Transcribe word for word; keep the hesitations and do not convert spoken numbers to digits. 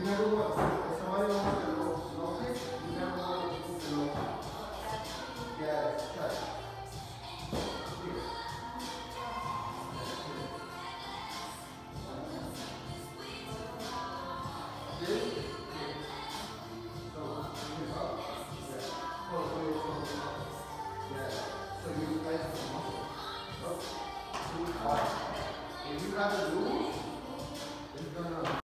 never want, if somebody wants to low, low pitch, you never want to move the low pitch. Yes, touch. Here. This, here. So, here up. Yeah. Close, close, close, close. Yeah. So you guys have a muscle. Up. Too hard. If you rather lose, it's gonna